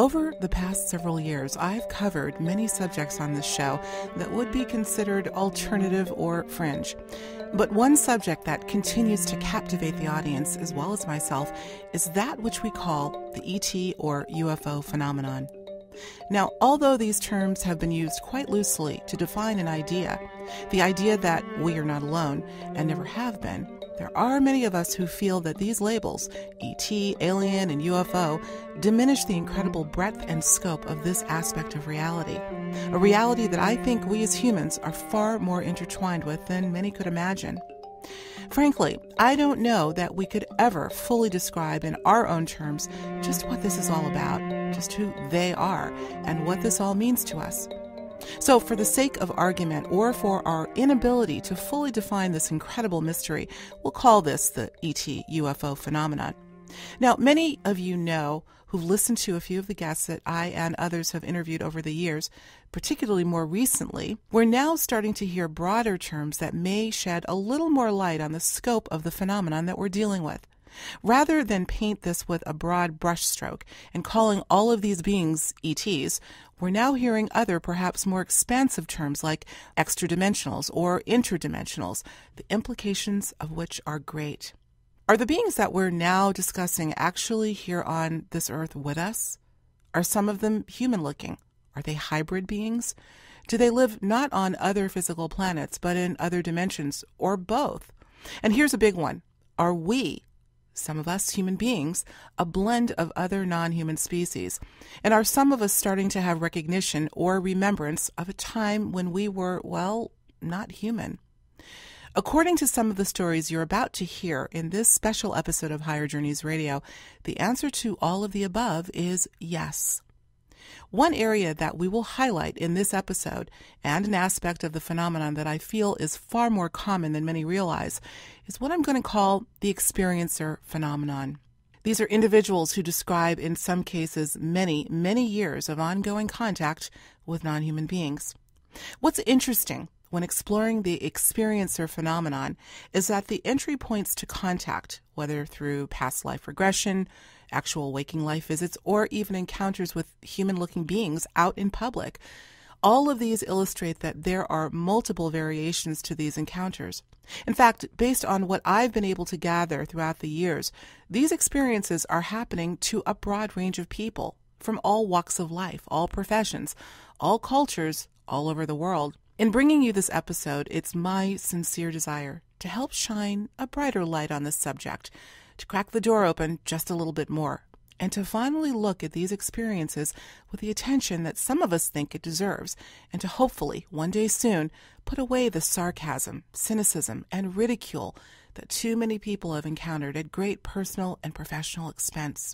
Over the past several years, I've covered many subjects on this show that would be considered alternative or fringe. But one subject that continues to captivate the audience, as well as myself, is that which we call the ET or UFO phenomenon. Now, although these terms have been used quite loosely to define an idea, the idea that we are not alone and never have been, there are many of us who feel that these labels, ET, alien, and UFO, diminish the incredible breadth and scope of this aspect of reality. A reality that I think we as humans are far more intertwined with than many could imagine. Frankly, I don't know that we could ever fully describe in our own terms just what this is all about, just who they are, and what this all means to us. So for the sake of argument, or for our inability to fully define this incredible mystery, we'll call this the ET UFO phenomenon. Now, many of you know, who've listened to a few of the guests that I and others have interviewed over the years, particularly more recently, we're now starting to hear broader terms that may shed a little more light on the scope of the phenomenon that we're dealing with. Rather than paint this with a broad brushstroke and calling all of these beings ETs, we're now hearing other, perhaps more expansive terms like extradimensionals or interdimensionals, the implications of which are great. Are the beings that we're now discussing actually here on this earth with us? Are some of them human-looking? Are they hybrid beings? Do they live not on other physical planets, but in other dimensions, or both? And here's a big one. Are we, some of us human beings, a blend of other non-human species? And are some of us starting to have recognition or remembrance of a time when we were, well, not human? According to some of the stories you're about to hear in this special episode of Higher Journeys Radio, the answer to all of the above is yes. One area that we will highlight in this episode, and an aspect of the phenomenon that I feel is far more common than many realize, is what I'm going to call the experiencer phenomenon. These are individuals who describe, in some cases, many, many years of ongoing contact with non-human beings. What's interesting when exploring the experiencer phenomenon is that the entry points to contact, whether through past life regression, actual waking life visits, or even encounters with human-looking beings out in public, all of these illustrate that there are multiple variations to these encounters. In fact, based on what I've been able to gather throughout the years, these experiences are happening to a broad range of people from all walks of life, all professions, all cultures, all over the world. In bringing you this episode, it's my sincere desire to help shine a brighter light on this subject, to crack the door open just a little bit more, and to finally look at these experiences with the attention that some of us think it deserves, and to hopefully, one day soon, put away the sarcasm, cynicism, and ridicule that too many people have encountered at great personal and professional expense.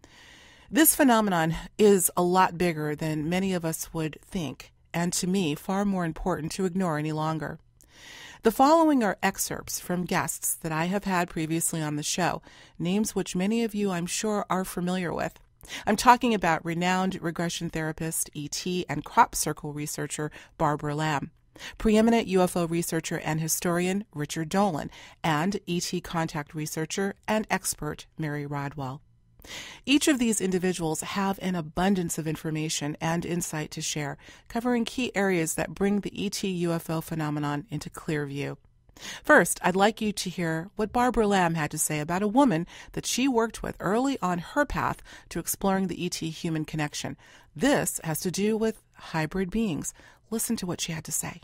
This phenomenon is a lot bigger than many of us would think, and to me, far more important to ignore any longer. The following are excerpts from guests that I have had previously on the show, names which many of you, I'm sure, are familiar with. I'm talking about renowned regression therapist, ET, and crop circle researcher Barbara Lamb, preeminent UFO researcher and historian Richard Dolan, and ET contact researcher and expert Mary Rodwell. Each of these individuals have an abundance of information and insight to share, covering key areas that bring the ET UFO phenomenon into clear view. First, I'd like you to hear what Barbara Lamb had to say about a woman that she worked with early on her path to exploring the ET human connection. This has to do with hybrid beings. Listen to what she had to say.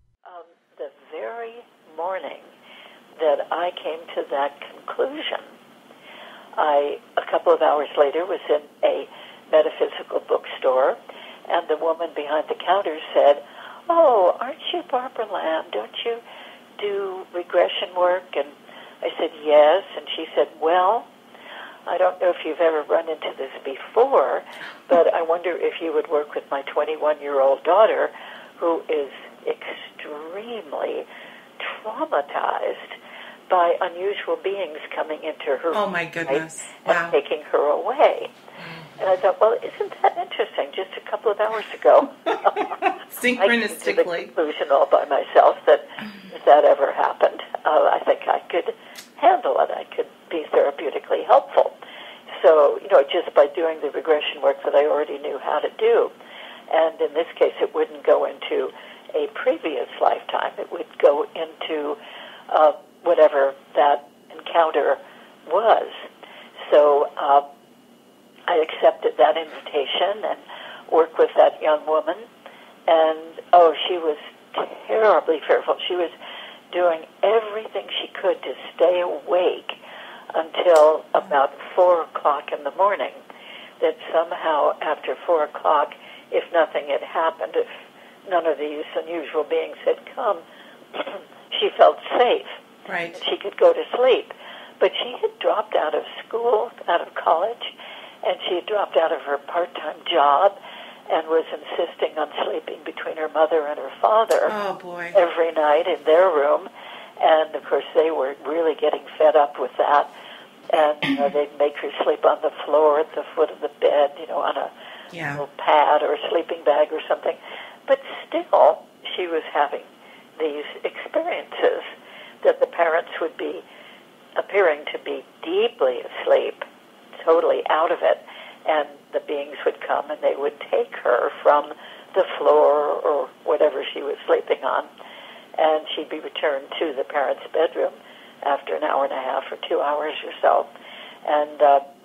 The very morning that I came to that conclusion, a couple of hours later, was in a metaphysical bookstore, and the woman behind the counter said, "Oh, aren't you Barbara Lamb? Don't you do regression work?" And I said, "Yes." And she said, "Well, I don't know if you've ever run into this before, but I wonder if you would work with my 21-year-old daughter, who is extremely traumatized by unusual beings coming into her Oh, my goodness. and Wow. taking her away." And I thought, well, isn't that interesting? Just a couple of hours ago, I came to the conclusion all by myself that if that ever happened, I think I could handle it. I could be therapeutically helpful. So, it just by doing the regression work that I already knew how to do. And in this case, it wouldn't go into a previous lifetime. It would go into whatever that encounter was. So I accepted that invitation and worked with that young woman. And, she was terribly fearful. She was doing everything she could to stay awake until about 4 o'clock in the morning. That somehow after 4 o'clock, if nothing had happened, if none of these unusual beings had come, she felt safe. Right. She could go to sleep. But she had dropped out of school, out of college, and she had dropped out of her part-time job and was insisting on sleeping between her mother and her father every night in their room. And, of course, they were really getting fed up with that. And they'd make her sleep on the floor at the foot of the bed, on a little pad or a sleeping bag or something. But still, she was having these experiences that the parents would be appearing to be deeply asleep, totally out of it, and the beings would come and they would take her from the floor or whatever she was sleeping on, and she'd be returned to the parents' bedroom after an hour and a half or 2 hours or so. And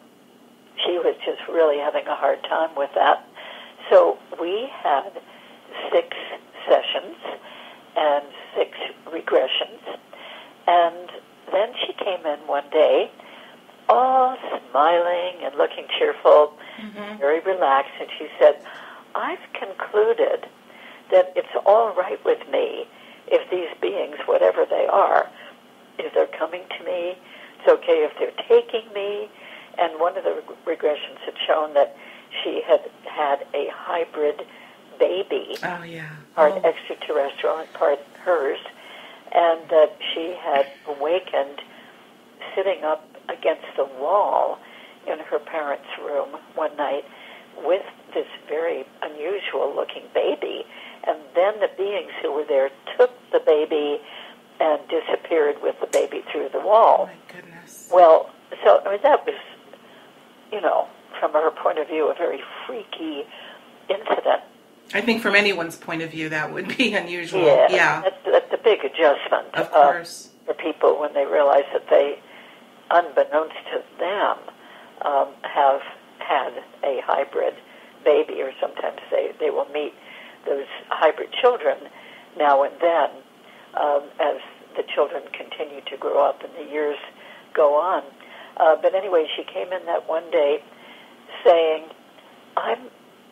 she was just really having a hard time with that. So we had 6 sessions and 6 regressions, and then she came in one day, all smiling and looking cheerful, very relaxed, and she said, I've concluded that it's all right with me if these beings, whatever they are, if they're coming to me, it's okay if they're taking me. And one of the regressions had shown that she had had a hybrid baby, part extraterrestrial and part hers, and that she had awakened sitting up against the wall in her parents' room one night with this very unusual-looking baby, and then the beings who were there took the baby and disappeared with the baby through the wall. Oh, my goodness. Well, so, that was, from her point of view, a very freaky incident. I think from anyone's point of view, that would be unusual. Yeah. That's a big adjustment. Of course. For people when they realize that they, unbeknownst to them, have had a hybrid baby, or sometimes they will meet those hybrid children now and then as the children continue to grow up and the years go on. But anyway, she came in that one day saying, I'm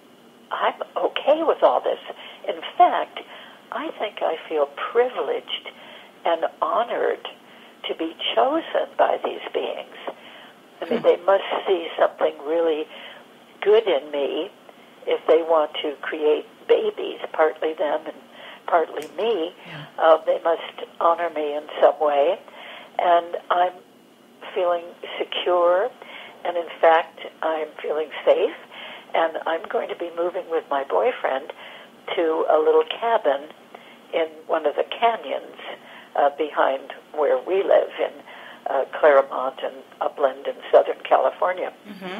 okay with all this. In fact, I think I feel privileged and honored to be chosen by these beings. I mean, they must see something really good in me if they want to create babies, partly them and partly me. They must honor me in some way. And I'm feeling secure, and in fact, I'm feeling safe, and I'm going to be moving with my boyfriend to a little cabin in one of the canyons behind where we live in Claremont and Upland in Southern California.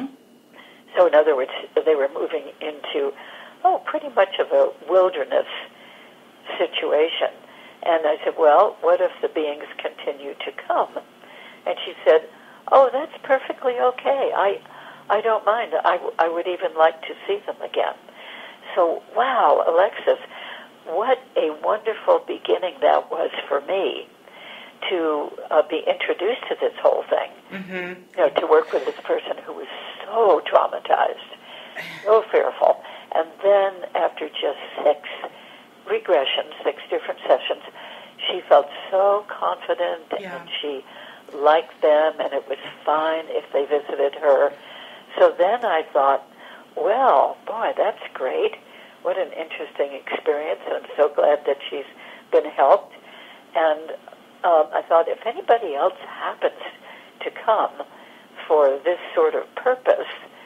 So in other words, they were moving into, pretty much of a wilderness situation. And I said, well, what if the beings continue to come? And she said, that's perfectly okay. I don't mind. I would even like to see them again. So, wow, Alexis, what a wonderful beginning that was for me to be introduced to this whole thing. To work with this person who was so traumatized, so fearful. And then after just 6 regressions, 6 different sessions, she felt so confident and she liked them, and it was fine if they visited her. So then I thought, well, boy, that's great. What an interesting experience, and I'm so glad that she's been helped. And I thought, if anybody else happens to come for this sort of purpose,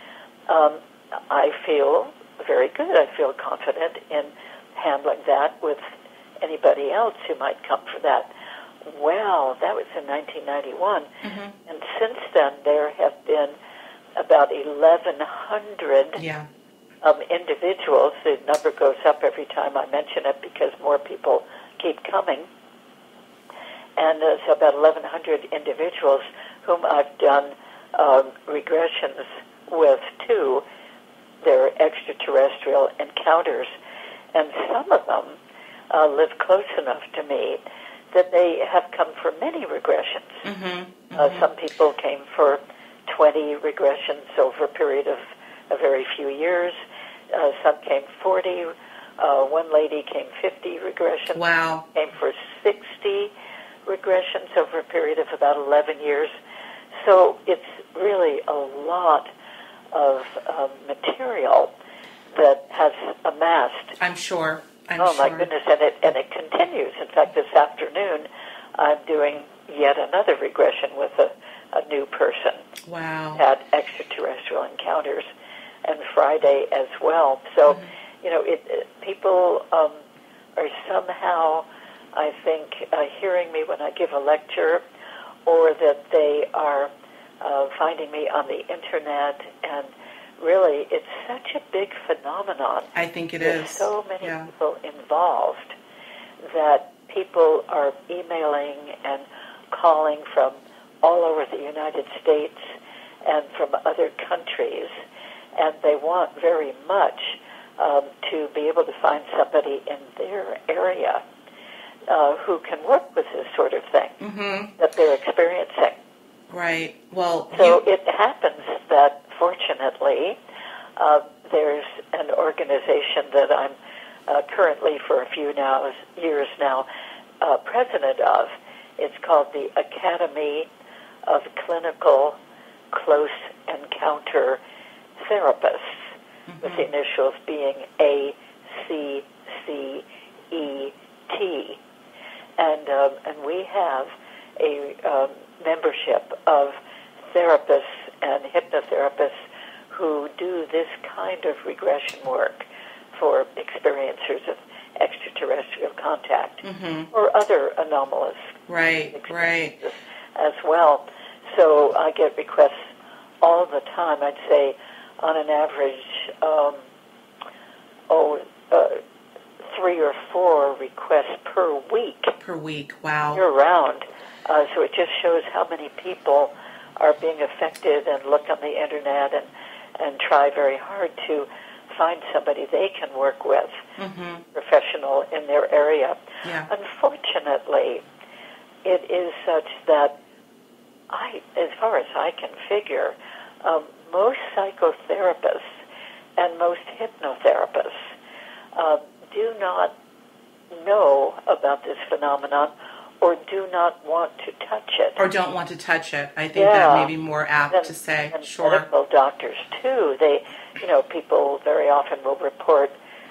I feel very good. I feel confident in handling that with anybody else who might come for that. Well, that was in 1991. And since then, there have been about 1,100 Yeah. Individuals. The number goes up every time I mention it because more people keep coming. And there's about 1,100 individuals whom I've done regressions with to their extraterrestrial encounters. And some of them live close enough to me that they have come for many regressions. Mm-hmm. Mm-hmm. Some people came for 20 regressions over a period of a very few years. Some came 40. One lady came 50 regressions. Wow. Came for 60 regressions over a period of about 11 years. So it's really a lot of material that has amassed. I'm sure. Oh, my goodness, and it continues. In fact, this afternoon, I'm doing yet another regression with a new person. Wow. Had extraterrestrial encounters, and Friday as well. So, people are somehow, I think, hearing me when I give a lecture, or that they are finding me on the Internet, and really, it's such a big phenomenon. I think it There's is. so many people involved that people are emailing and calling from all over the United States and from other countries, and they want very much to be able to find somebody in their area who can work with this sort of thing that they're experiencing. Right. Well, so it happens that, fortunately, there's an organization that I'm currently for a few years now president of. It's called the Academy of Clinical Close Encounter Therapists, with the initials being ACCET. And we have a membership of therapists and hypnotherapists who do this kind of regression work for experiencers of extraterrestrial contact or other anomalous experiences as well. So I get requests all the time. I'd say on an average, 3 or 4 requests per week. Per week, wow. Year round. So it just shows how many people are being affected and look on the Internet and try very hard to find somebody they can work with, professional in their area. Yeah. Unfortunately, it is such that as far as I can figure, most psychotherapists and most hypnotherapists do not know about this phenomenon or do not want to touch it. Or don't want to touch it. I think that may be more apt to say. And sure. medical doctors, too. They, people very often will report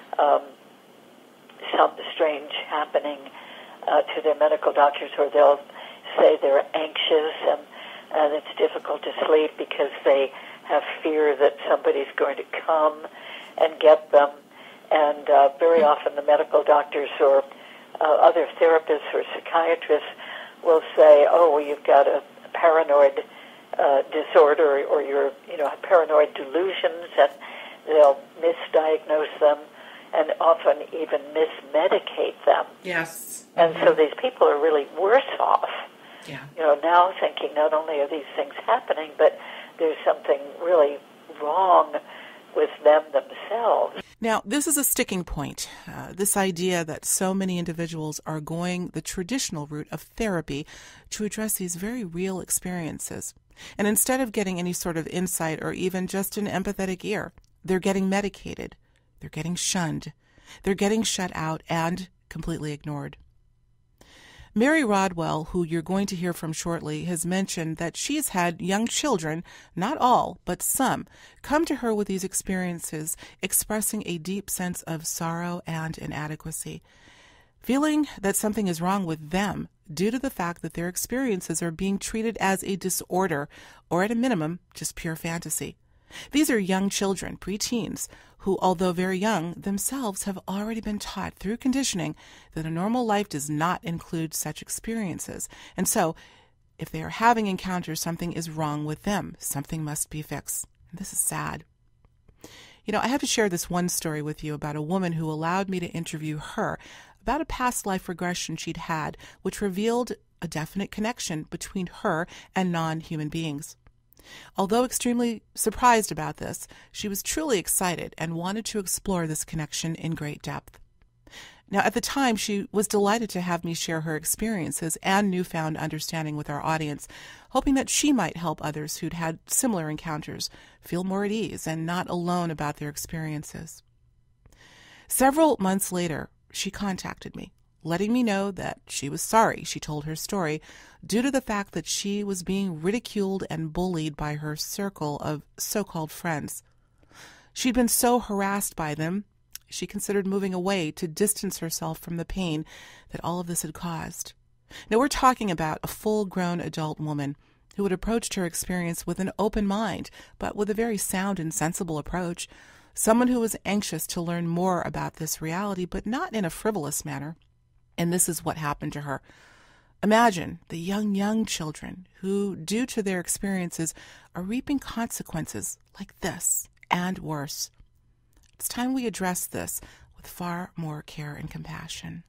some strange happening to their medical doctors, or they'll say they're anxious and it's difficult to sleep because they have fear that somebody's going to come and get them. And very often the medical doctors or other therapists or psychiatrists will say, oh, well, you've got a paranoid disorder, or you're, paranoid delusions, and they'll misdiagnose them and often even mismedicate them. Yes. And so these people are really worse off. Yeah. Now thinking not only are these things happening, but there's something really wrong with them themselves. Now, this is a sticking point, this idea that so many individuals are going the traditional route of therapy to address these very real experiences. And instead of getting any sort of insight or even just an empathetic ear, they're getting medicated, they're getting shunned, they're getting shut out and completely ignored. Mary Rodwell, who you're going to hear from shortly, has mentioned that she's had young children, not all, but some, come to her with these experiences, expressing a deep sense of sorrow and inadequacy, feeling that something is wrong with them due to the fact that their experiences are being treated as a disorder, or at a minimum, just pure fantasy. These are young children, preteens, who, although very young, themselves have already been taught through conditioning that a normal life does not include such experiences. And so, if they are having encounters, something is wrong with them. Something must be fixed. And this is sad. You know, I have to share this one story with you about a woman who allowed me to interview her about a past life regression she'd had, which revealed a definite connection between her and non-human beings. Although extremely surprised about this, she was truly excited and wanted to explore this connection in great depth. Now, at the time, she was delighted to have me share her experiences and newfound understanding with our audience, hoping that she might help others who'd had similar encounters feel more at ease and not alone about their experiences. Several months later, she contacted me, letting me know that she was sorry she told her story due to the fact that she was being ridiculed and bullied by her circle of so-called friends. She'd been so harassed by them, she considered moving away to distance herself from the pain that all of this had caused. Now, we're talking about a full-grown adult woman who had approached her experience with an open mind, but with a very sound and sensible approach. Someone who was anxious to learn more about this reality, but not in a frivolous manner. And this is what happened to her. Imagine the young children who, due to their experiences, are reaping consequences like this and worse. It's time we address this with far more care and compassion.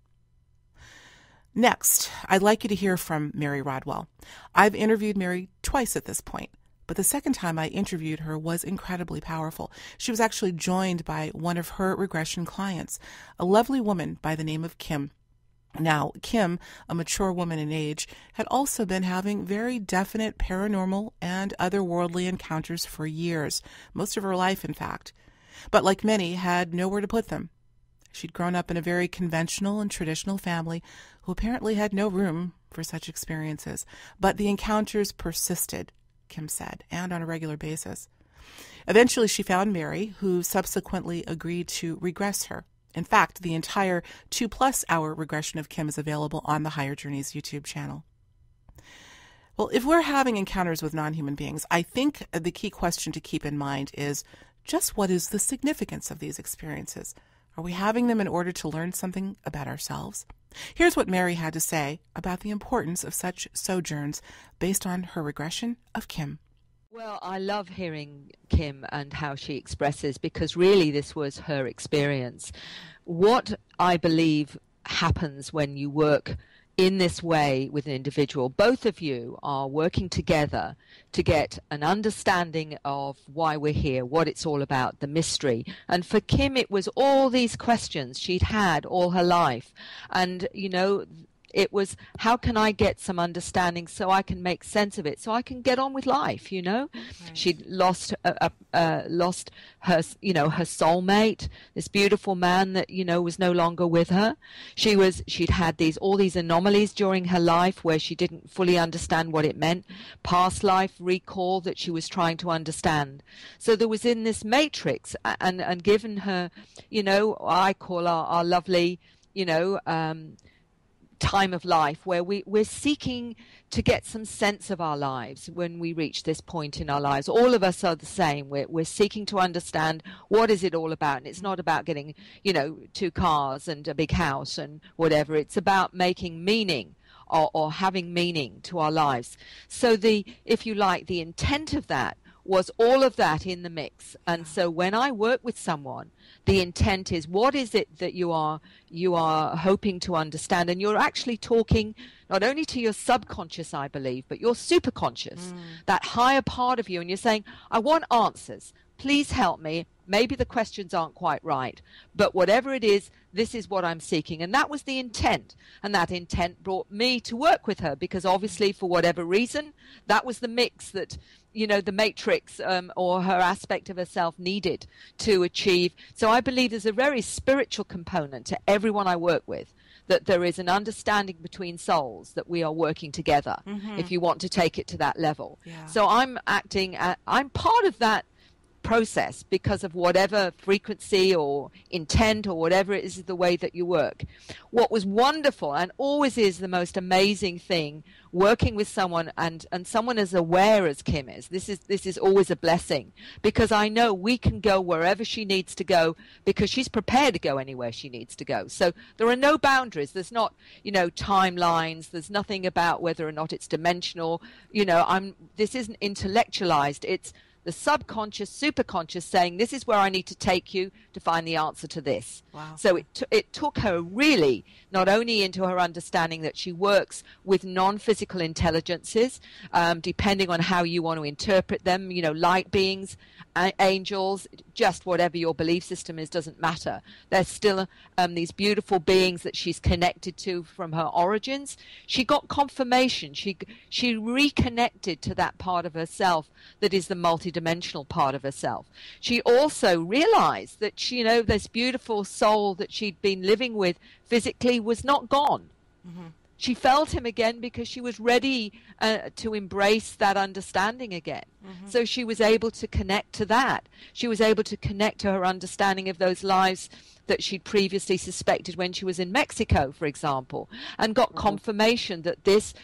Next, I'd like you to hear from Mary Rodwell. I've interviewed Mary twice at this point, but the second time I interviewed her was incredibly powerful. She was actually joined by one of her regression clients, a lovely woman by the name of Kim. Now, Kim, a mature woman in age, had also been having very definite paranormal and otherworldly encounters for years, most of her life, in fact. But like many, had nowhere to put them. She'd grown up in a very conventional and traditional family who apparently had no room for such experiences. But the encounters persisted, Kim said, and on a regular basis. Eventually, she found Mary, who subsequently agreed to regress her. In fact, the entire 2+ hour regression of Kim is available on the Higher Journeys YouTube channel. Well, if we're having encounters with non-human beings, I think the key question to keep in mind is just what is the significance of these experiences? Are we having them in order to learn something about ourselves? Here's what Mary had to say about the importance of such sojourns based on her regression of Kim. Well, I love hearing Kim and how she expresses, because really this was her experience. What I believe happens when you work in this way with an individual, both of you are working together to get an understanding of why we're here, what it's all about, the mystery. And for Kim, it was all these questions she'd had all her life. And, you know, it was, how can I get some understanding so I can make sense of it, so I can get on with life, you know? Right. She'd lost her, you know, her soulmate, this beautiful man that, you know, was no longer with her. She'd had all these anomalies during her life where she didn't fully understand what it meant. Past life recall that she was trying to understand. So there was in this matrix, and given her, you know, I call our lovely, you know, time of life where we're seeking to get some sense of our lives when we reach this point in our lives. All of us are the same. We're seeking to understand what is it all about. And it's not about getting, you know, 2 cars and a big house and whatever. It's about making meaning or having meaning to our lives. So if you like, the intent of that was all of that in the mix. And so when I work with someone, the intent is, what is it that you are hoping to understand? And you're actually talking not only to your subconscious, I believe, but your superconscious, that higher part of you. And you're saying, I want answers. Please help me. Maybe the questions aren't quite right, but whatever it is, this is what I'm seeking. And that was the intent. And that intent brought me to work with her, because obviously for whatever reason, that was the mix that, you know, the matrix or her aspect of herself needed to achieve. So I believe there's a very spiritual component to everyone I work with, that there is an understanding between souls, that we are working together, if you want to take it to that level. Yeah. So I'm part of that process because of whatever frequency or intent or whatever it is, the way that you work. What was wonderful and always is the most amazing thing, working with someone and someone as aware as Kim is, this is always a blessing, because I know we can go wherever she needs to go, because she's prepared to go anywhere she needs to go. So there are no boundaries. There's not, you know, timelines. There's nothing about whether or not it's dimensional. You know, this isn't intellectualized. It's the subconscious, superconscious saying, this is where I need to take you to find the answer to this. Wow. So it took her really not only into her understanding that she works with non-physical intelligences, depending on how you want to interpret them, you know, light beings, angels, just whatever your belief system is, doesn't matter. There's still these beautiful beings that she's connected to from her origins. She got confirmation. She reconnected to that part of herself that is the multidimensional part of herself. She also realized that she, you know, this beautiful soul that she'd been living with physically was not gone. Mm-hmm. She felt him again because she was ready to embrace that understanding again. Mm-hmm. So she was able to connect to that. She was able to connect to her understanding of those lives that she'd previously suspected when she was in Mexico, for example, and got confirmation that this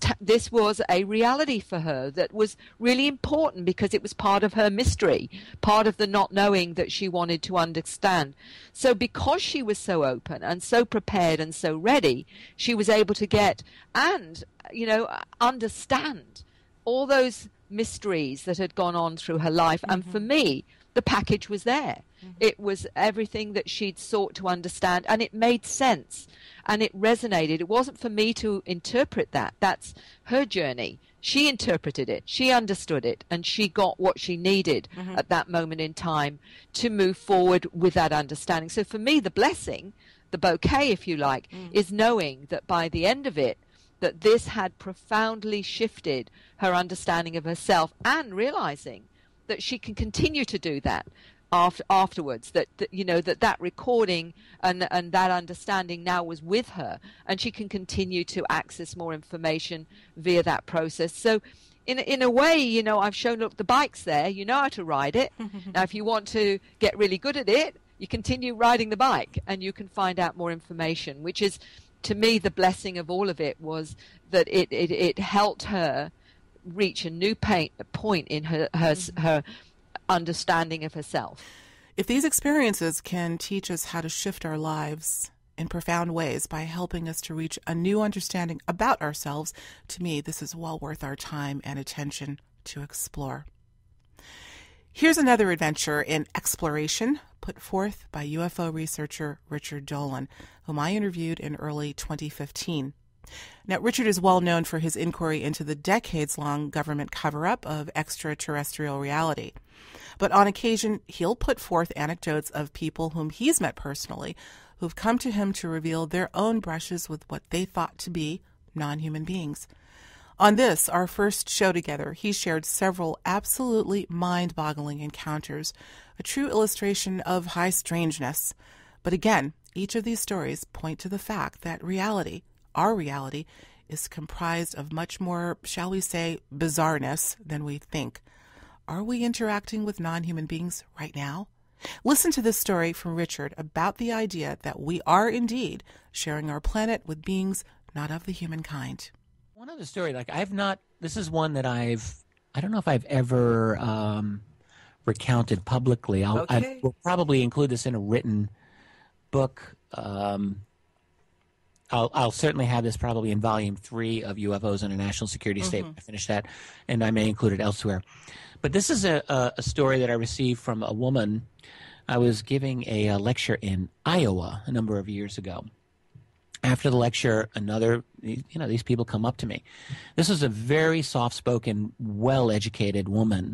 was a reality for her that was really important because it was part of her mystery, part of the not knowing that she wanted to understand. So because she was so open and so prepared and so ready, she was able to get and, you know, understand all those mysteries that had gone on through her life. Mm-hmm. And for me, the package was there. Mm-hmm. It was everything that she'd sought to understand, and it made sense, and it resonated. It wasn't for me to interpret that. That's her journey. She interpreted it, she understood it, and she got what she needed at that moment in time to move forward with that understanding. So for me, the blessing, the bouquet, if you like, is knowing that by the end of it, that this had profoundly shifted her understanding of herself, and realizing that she can continue to do that afterwards, that you know, that recording and that understanding now was with her, and she can continue to access more information via that process. So in a way, you know, I've shown up the bikes there, you know how to ride it. Now if you want to get really good at it, you continue riding the bike and you can find out more information, which is, to me, the blessing of all of it was that it helped her reach a new point in her understanding of herself. If these experiences can teach us how to shift our lives in profound ways by helping us to reach a new understanding about ourselves, to me, this is well worth our time and attention to explore. Here's another adventure in exploration put forth by UFO researcher Richard Dolan, whom I interviewed in early 2015. Now, Richard is well known for his inquiry into the decades-long government cover-up of extraterrestrial reality. But on occasion, he'll put forth anecdotes of people whom he's met personally, who've come to him to reveal their own brushes with what they thought to be non-human beings. On this, our first show together, he shared several absolutely mind-boggling encounters, a true illustration of high strangeness. But again, each of these stories point to the fact that reality, our reality, is comprised of much more, shall we say, bizarreness than we think. Are we interacting with non-human beings right now? Listen to this story from Richard about the idea that we are indeed sharing our planet with beings not of the human kind. One other story, this is one that I don't know if I've ever recounted publicly. I will probably include this in a written book. I'll certainly have this probably in volume 3 of UFOs and a National Security Statement. I finished that, and I may include it elsewhere. But this is a story that I received from a woman. I was giving a lecture in Iowa a number of years ago. After the lecture, these people come up to me. This was a very soft-spoken, well-educated woman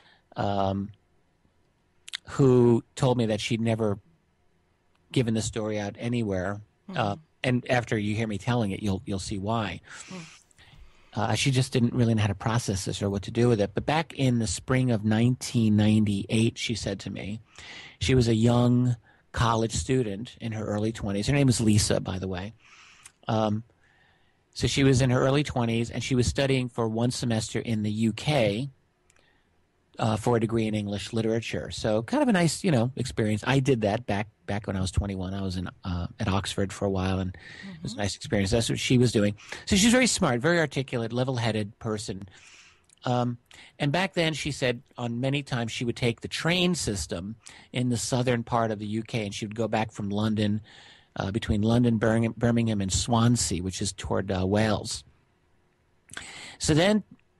who told me that she'd never given this story out anywhere. And after you hear me telling it, you'll see why. She just didn't really know how to process this or what to do with it. But back in the spring of 1998, she said to me, she was a young college student in her early 20s. Her name was Lisa, by the way. So she was in her early 20s, and she was studying for one semester in the UK for a degree in English literature. So kind of a nice, experience. I did that back when I was 21. I was at Oxford for a while, and it was a nice experience. That's what she was doing. So she's very smart, very articulate, level-headed person. And back then, she said on many times she would take the train system in the southern part of the UK, and she would go back from London, between London, Birmingham, and Swansea, which is toward Wales. So then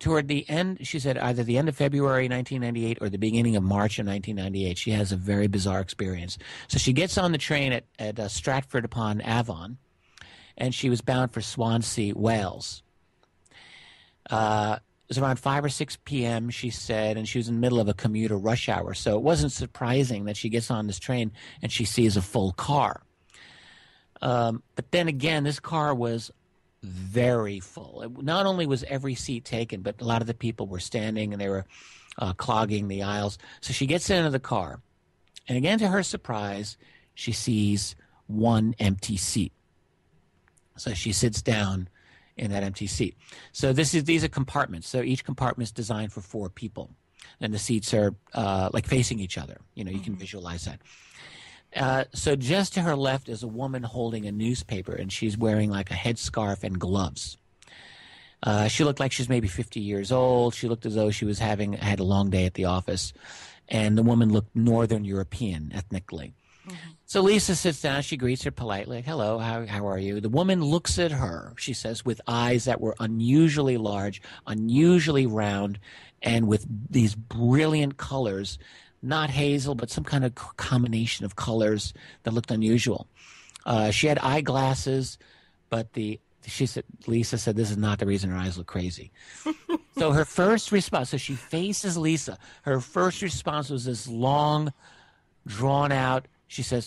toward the end, she said either the end of February 1998 or the beginning of March of 1998, she has a very bizarre experience. So she gets on the train at Stratford upon Avon, and she was bound for Swansea, Wales. It was around 5 or 6 p.m., she said, and she was in the middle of a commuter rush hour. So it wasn't surprising that she gets on this train and she sees a full car. But then again, this car was very full. Not only was every seat taken, but a lot of the people were standing and they were clogging the aisles. So she gets into the car, and again, to her surprise, she sees one empty seat. So she sits down in that empty seat. So these are compartments. So each compartment is designed for 4 people, and the seats are like facing each other. You know, you can visualize that. So just to her left is a woman holding a newspaper, and she's wearing like a headscarf and gloves. She looked like she's maybe 50 years old. She looked as though she had a long day at the office, and the woman looked Northern European ethnically. So Lisa sits down. She greets her politely, like, hello, how are you? The woman looks at her, she says, with eyes that were unusually large, unusually round, and with these brilliant colors, not hazel, but some kind of combination of colors that looked unusual. She had eyeglasses, but Lisa said this is not the reason her eyes look crazy. So her first response, so she faces Lisa. Her first response was this long, drawn out, she says,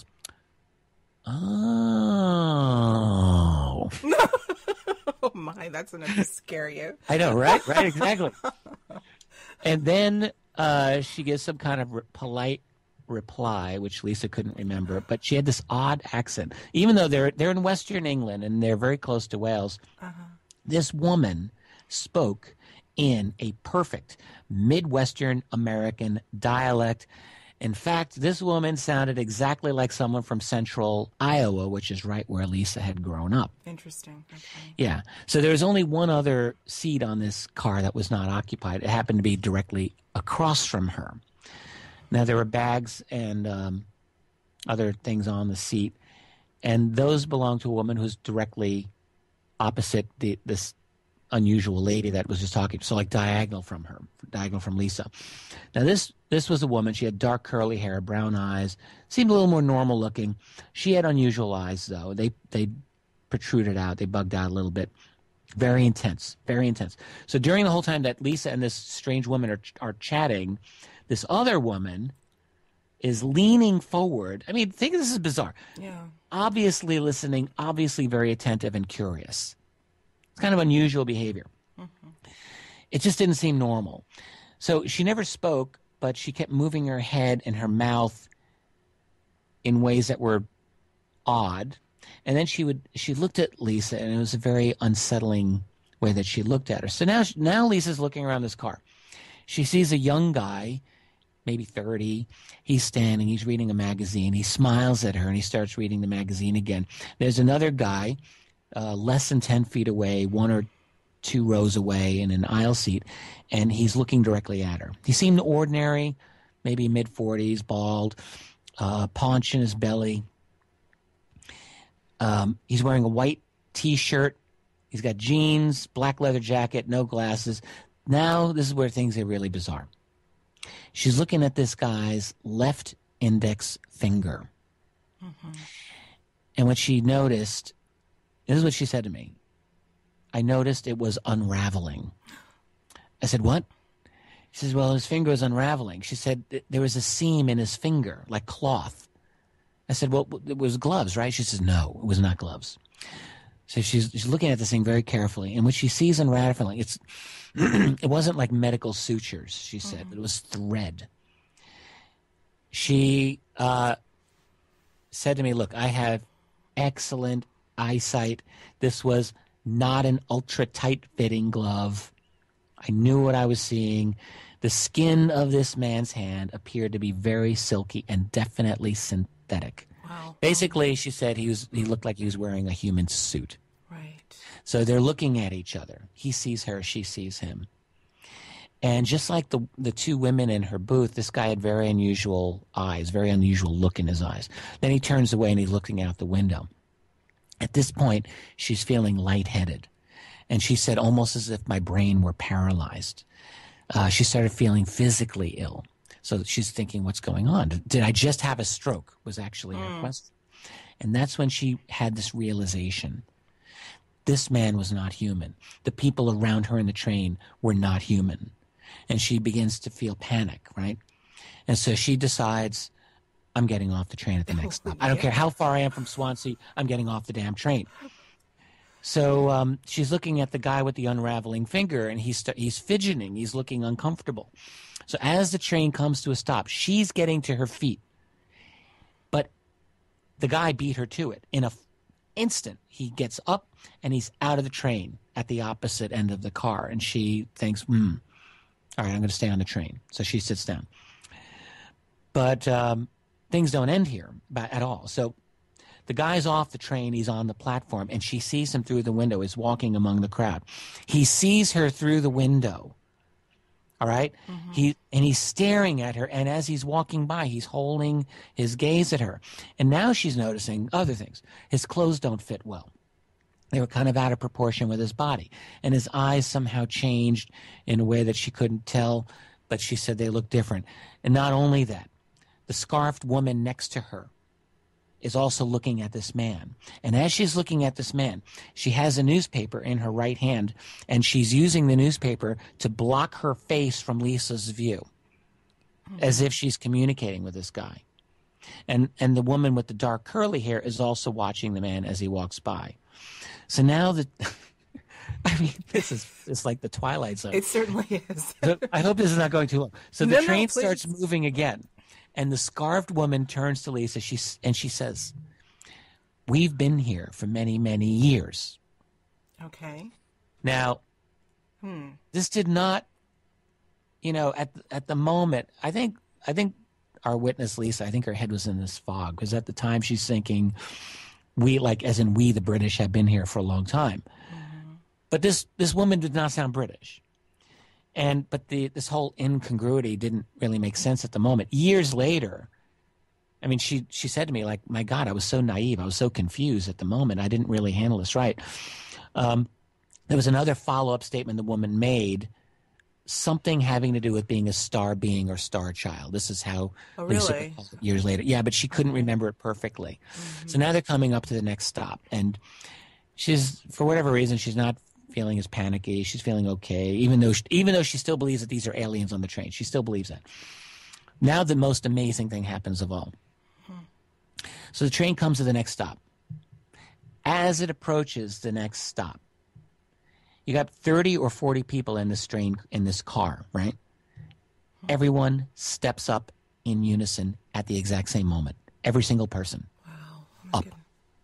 oh. Oh my, that's enough to scare you. I know, right? Right, exactly. And then she gives some kind of polite reply, which Lisa couldn't remember, but she had this odd accent. Even though they're in Western England and they're very close to Wales, this woman spoke in a perfect Midwestern American dialect. In fact, this woman sounded exactly like someone from central Iowa, which is right where Lisa had grown up. Interesting. Okay. Yeah. So there was only one other seat on this car that was not occupied. It happened to be directly across from her. Now, there were bags and other things on the seat, and those belonged to a woman who's directly opposite this unusual lady that was just talking, so like diagonal from Lisa. Now, this was a woman. She had dark curly hair, brown eyes, seemed a little more normal looking. She had unusual eyes, though. They protruded out. They bugged out a little bit. Very intense, very intense. So during the whole time that Lisa and this strange woman are chatting, this other woman is leaning forward. I mean, think this is bizarre. Yeah. Obviously listening, obviously very attentive and curious. It's kind of unusual behavior. It just didn't seem normal. So she never spoke, but she kept moving her head and her mouth in ways that were odd. And then she looked at Lisa, and it was a very unsettling way that she looked at her. So now Lisa's looking around this car. She sees a young guy, maybe 30. He's standing. He's reading a magazine. He smiles at her, and he starts reading the magazine again. There's another guy less than 10 feet away, 1 or 2 rows away in an aisle seat, and he's looking directly at her. He seemed ordinary, maybe mid-40s, bald, paunch in his belly. He's wearing a white T-shirt. He's got jeans, black leather jacket, no glasses. Now, this is where things are really bizarre. She's looking at this guy's left index finger. And what she noticed, this is what she said to me. I noticed it was unraveling. I said, what? She says, well, his finger is unraveling. She said, there was a seam in his finger, like cloth. I said, well, it was gloves, right? She says, no, it was not gloves. So she's looking at this thing very carefully. And what she sees unraveling, it wasn't like medical sutures, she said, but it was thread. She said to me, look, I have excellent eyesight. This was not an ultra tight fitting glove. I knew what I was seeing. The skin of this man's hand appeared to be very silky and definitely synthetic. Wow. Basically, she said he looked like he was wearing a human suit. Right. So they're looking at each other. He sees her, she sees him. And just like the 2 women in her booth, this guy had very unusual eyes, very unusual look in his eyes. Then he turns away and he's looking out the window. At this point, she's feeling lightheaded. And she said, almost as if my brain were paralyzed. She started feeling physically ill. So she's thinking, what's going on? Did I just have a stroke? Was actually her question. And that's when she had this realization. This man was not human. The people around her in the train were not human. And she begins to feel panic, right? And so she decides, I'm getting off the train at the next stop. I don't care how far I am from Swansea, I'm getting off the damn train. So she's looking at the guy with the unraveling finger, and he's fidgeting. He's looking uncomfortable. So as the train comes to a stop, she's getting to her feet. But the guy beat her to it. In an instant, he gets up, and he's out of the train at the opposite end of the car. And she thinks, all right, I'm going to stay on the train. So she sits down. But things don't end here at all. So the guy's off the train. He's on the platform, and she sees him through the window. He's walking among the crowd. He sees her through the window. All right? He's staring at her, and as he's walking by, he's holding his gaze at her. And now she's noticing other things. His clothes don't fit well. They were kind of out of proportion with his body. And his eyes somehow changed in a way that she couldn't tell, but she said they looked different. And not only that, the scarfed woman next to her is also looking at this man. And as she's looking at this man, she has a newspaper in her right hand, and she's using the newspaper to block her face from Lisa's view, as if she's communicating with this guy. And the woman with the dark curly hair is also watching the man as he walks by. So now I mean, it's like the Twilight Zone. It certainly is. So I hope this is not going too long. So the train starts moving again. And the scarfed woman turns to Lisa, and she says, we've been here for many, many years. Okay. Now, this did not, at the moment, I think our witness, Lisa, I think her head was in this fog, because at the time she's thinking, we the British have been here for a long time. But this woman did not sound British. But this whole incongruity didn't really make sense at the moment. Years later, I mean, she said to me, like, my God, I was so naive. I was so confused at the moment. I didn't really handle this right. There was another follow-up statement the woman made, something having to do with being a star being or star child. This is how Lisa called it years later. Yeah, but she couldn't remember it perfectly. So now they're coming up to the next stop. And she's, for whatever reason, she's not feeling as panicky. She's feeling okay, even though she still believes that these are aliens on the train. She still believes that. Now the most amazing thing happens of all. So the train comes to the next stop. As it approaches the next stop, you got 30 or 40 people in this train, in this car, right? Everyone steps up in unison at the exact same moment. Every single person. Wow. Up. Good.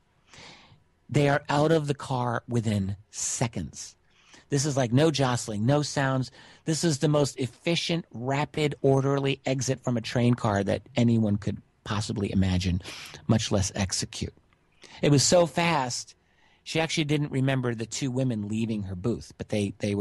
They are out of the car within seconds. This is like no jostling, no sounds. This is the most efficient, rapid, orderly exit from a train car that anyone could possibly imagine, much less execute. It was so fast, she actually didn't remember the two women leaving her booth, but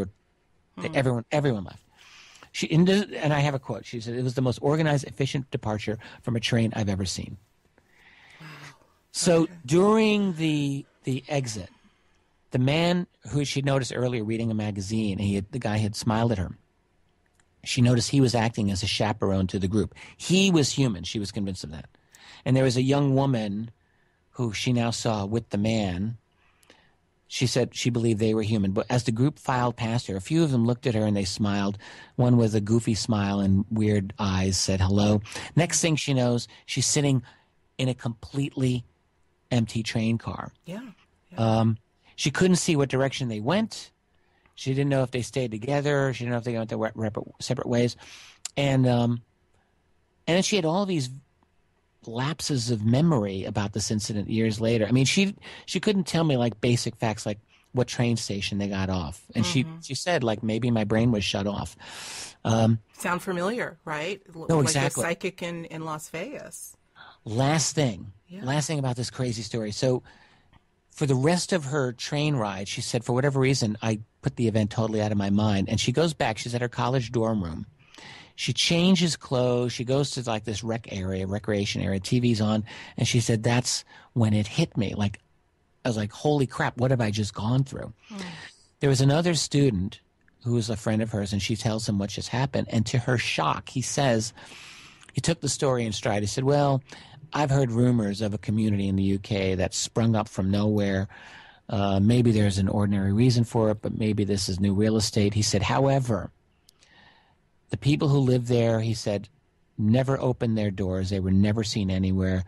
everyone left. And I have a quote. She said, it was the most organized, efficient departure from a train I've ever seen. Wow. So during the exit, the man who she noticed earlier reading a magazine, the guy had smiled at her. She noticed he was acting as a chaperone to the group. He was human. She was convinced of that. And there was a young woman who she now saw with the man. She said she believed they were human. But as the group filed past her, a few of them looked at her and they smiled. One with a goofy smile and weird eyes said hello. Next thing she knows, she's sitting in a completely empty train car. Yeah. She couldn't see what direction they went. She didn't know if they stayed together. She didn't know if they went their separate ways. And then she had all these lapses of memory about this incident years later. I mean, she couldn't tell me like basic facts like what train station they got off. And she said like maybe my brain was shut off. Sound familiar, right? No, like exactly. The psychic in Las Vegas. Last thing about this crazy story. So for the rest of her train ride, she said, for whatever reason, I put the event totally out of my mind. And she goes back. She's at her college dorm room. She changes clothes. She goes to like this recreation area. TV's on. And she said, that's when it hit me. Like, I was like, holy crap, what have I just gone through? There was another student who was a friend of hers, and she tells him what just happened. And to her shock, he says, he took the story in stride. He said, well, I've heard rumors of a community in the UK that sprung up from nowhere. Maybe there's an ordinary reason for it, but maybe this is new real estate. He said, however, the people who live there, he said, never opened their doors. They were never seen anywhere.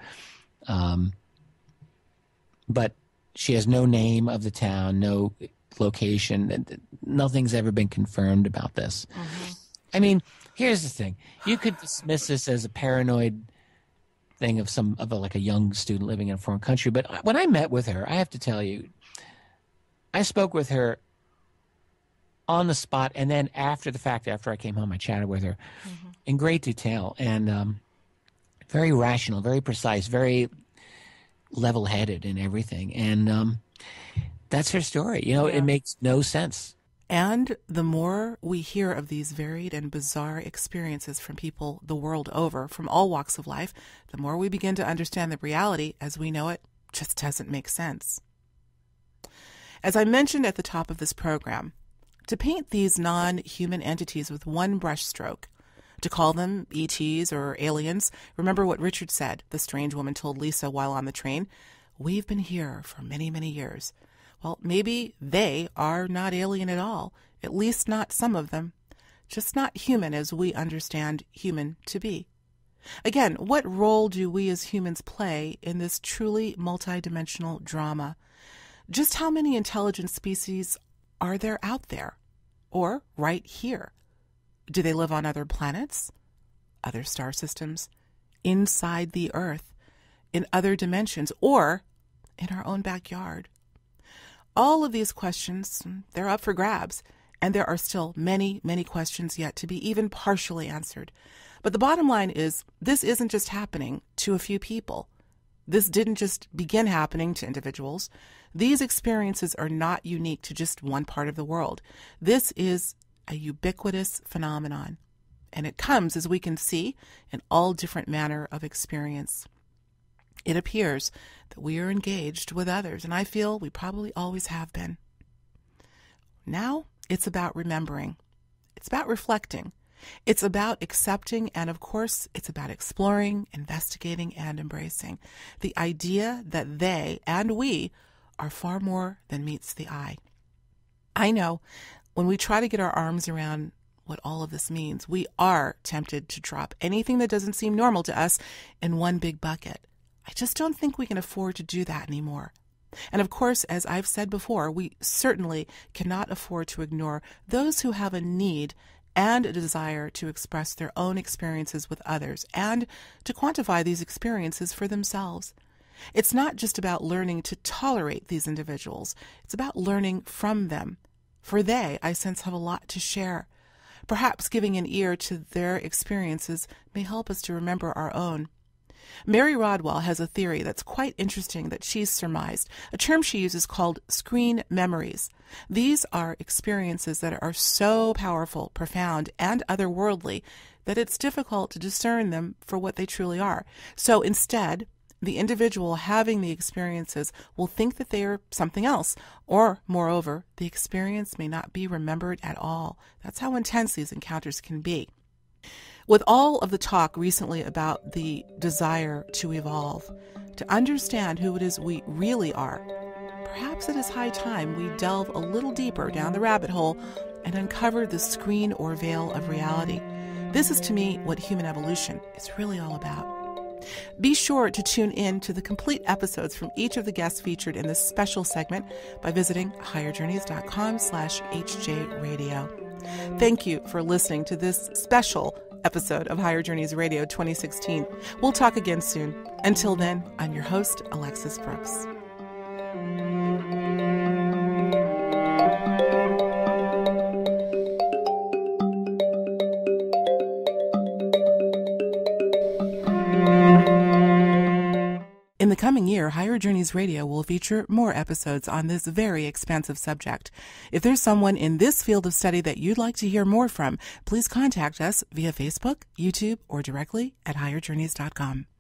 But she has no name of the town, no location. Nothing's ever been confirmed about this. Mm-hmm. I mean, here's the thing. You could dismiss this as a paranoid thing of like a young student living in a foreign country. But when I met with her, I have to tell you, I spoke with her on the spot, and then after the fact, after I came home, I chatted with her in great detail, and very rational, very precise, very level-headed in everything. And that's her story. You know, It makes no sense. And the more we hear of these varied and bizarre experiences from people the world over, from all walks of life, the more we begin to understand that reality, as we know it, just doesn't make sense. As I mentioned at the top of this program, to paint these non-human entities with one brushstroke, to call them ETs or aliens, remember what Richard said, the strange woman told Lisa while on the train, "We've been here for many, many years." Well, maybe they are not alien at all, at least not some of them, just not human as we understand human to be. Again, what role do we as humans play in this truly multidimensional drama? Just how many intelligent species are there out there? Or right here? Do they live on other planets, other star systems, inside the Earth, in other dimensions, or in our own backyard? All of these questions, they're up for grabs, and there are still many, many questions yet to be even partially answered. But the bottom line is, this isn't just happening to a few people. This didn't just begin happening to individuals. These experiences are not unique to just one part of the world. This is a ubiquitous phenomenon, and it comes, as we can see, in all different manner of experience. It appears that we are engaged with others, and I feel we probably always have been. Now, it's about remembering. It's about reflecting. It's about accepting, and of course, it's about exploring, investigating, and embracing the idea that they and we are far more than meets the eye. I know when we try to get our arms around what all of this means, we are tempted to drop anything that doesn't seem normal to us in one big bucket. I just don't think we can afford to do that anymore. And of course, as I've said before, we certainly cannot afford to ignore those who have a need and a desire to express their own experiences with others and to quantify these experiences for themselves. It's not just about learning to tolerate these individuals. It's about learning from them. For they, I sense, have a lot to share. Perhaps giving an ear to their experiences may help us to remember our own. Mary Rodwell has a theory that's quite interesting that she's surmised, a term she uses called screen memories. These are experiences that are so powerful, profound, and otherworldly that it's difficult to discern them for what they truly are. So instead, the individual having the experiences will think that they are something else, or, moreover, the experience may not be remembered at all. That's how intense these encounters can be. With all of the talk recently about the desire to evolve, to understand who it is we really are, perhaps it is high time we delve a little deeper down the rabbit hole and uncover the screen or veil of reality. This is, to me, what human evolution is really all about. Be sure to tune in to the complete episodes from each of the guests featured in this special segment by visiting higherjourneys.com/HJRadio. Thank you for listening to this special episode of Higher Journeys Radio 2016. We'll talk again soon. Until then, I'm your host, Alexis Brooks. In the coming year, Higher Journeys Radio will feature more episodes on this very expansive subject. If there's someone in this field of study that you'd like to hear more from, please contact us via Facebook, YouTube, or directly at higherjourneys.com.